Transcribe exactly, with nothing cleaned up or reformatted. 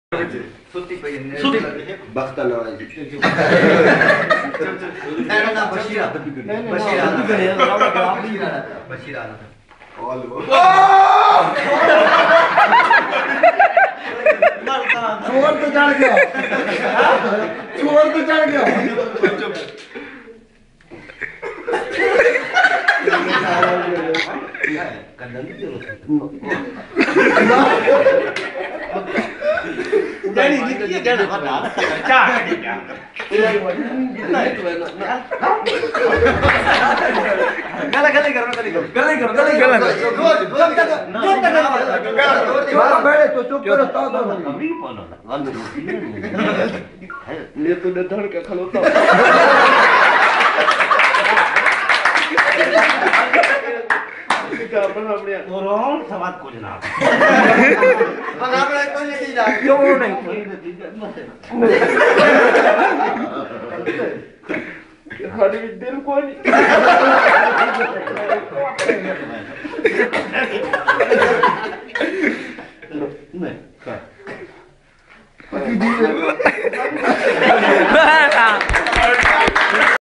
सुत्ती पई है वक्त नवाजी नहीं ना बशीरा बशीरा बशीरा बशीरा ऑल चोर तो चढ़ गया चोर तो चढ़ गया डैडी लिखिए डैडी बता क्या है क्या गला गला करो गला करो गला करो गला करो चुप बैठे तो चुप करो तो अभी बोलो ये तो ने धड़ के खलोता क्या बना अपने कोरोन सवाल को जनाब बना बना कोई नहीं जा क्यों नहीं कोई नहीं खाली दिल को नहीं नहीं पति दी